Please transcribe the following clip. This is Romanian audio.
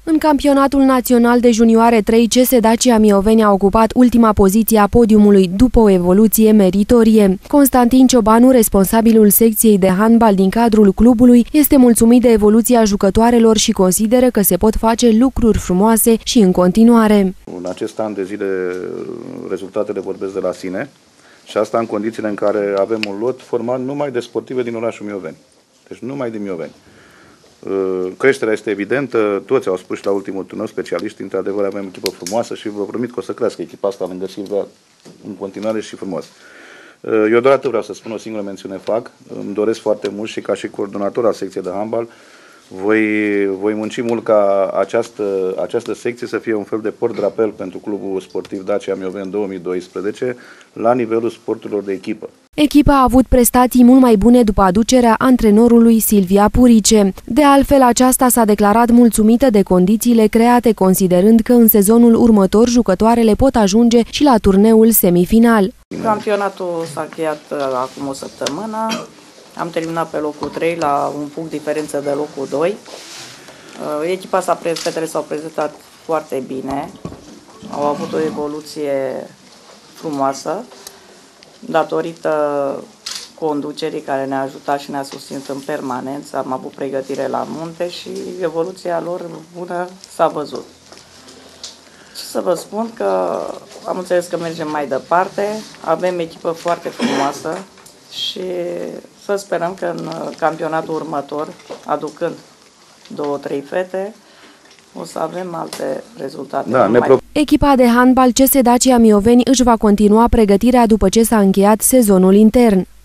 În campionatul național de junioare 3, CS Dacia Mioveni a ocupat ultima poziție a podiumului după o evoluție meritorie. Constantin Ciobanu, responsabilul secției de handbal din cadrul clubului, este mulțumit de evoluția jucătoarelor și consideră că se pot face lucruri frumoase și în continuare. În acest an de zile rezultatele vorbesc de la sine și asta în condițiile în care avem un lot format numai de sportive din orașul Mioveni. Deci numai din Mioveni. Creșterea este evidentă, toți au spus și la ultimul turneu specialiști, într-adevăr avem echipă frumoasă și vă promit că o să crească echipa asta lângă Silvia în continuare și frumos. Eu doar atât vreau să spun, o singură mențiune fac, îmi doresc foarte mult și ca și coordonator al secției de handbal voi munci mult ca această secție să fie un fel de port-drapel pentru clubul sportiv Dacia Mioveni 2012 la nivelul sporturilor de echipă. Echipa a avut prestații mult mai bune după aducerea antrenorului Silvia Purice. De altfel, aceasta s-a declarat mulțumită de condițiile create, considerând că în sezonul următor jucătoarele pot ajunge și la turneul semifinal. Campionatul s-a încheiat acum o săptămână. Am terminat pe locul 3 la un punct diferență de locul 2. Fetele s-au prezentat foarte bine, au avut o evoluție frumoasă, datorită conducerii care ne-a ajutat și ne-a susținut în permanență. Am avut pregătire la munte și evoluția lor bună s-a văzut. Și să vă spun că am înțeles că mergem mai departe, avem echipă foarte frumoasă și să sperăm că în campionatul următor, aducând 2-3 fete, o să avem alte rezultate. Echipa de handbal CS Dacia Mioveni își va continua pregătirea după ce s-a încheiat sezonul intern.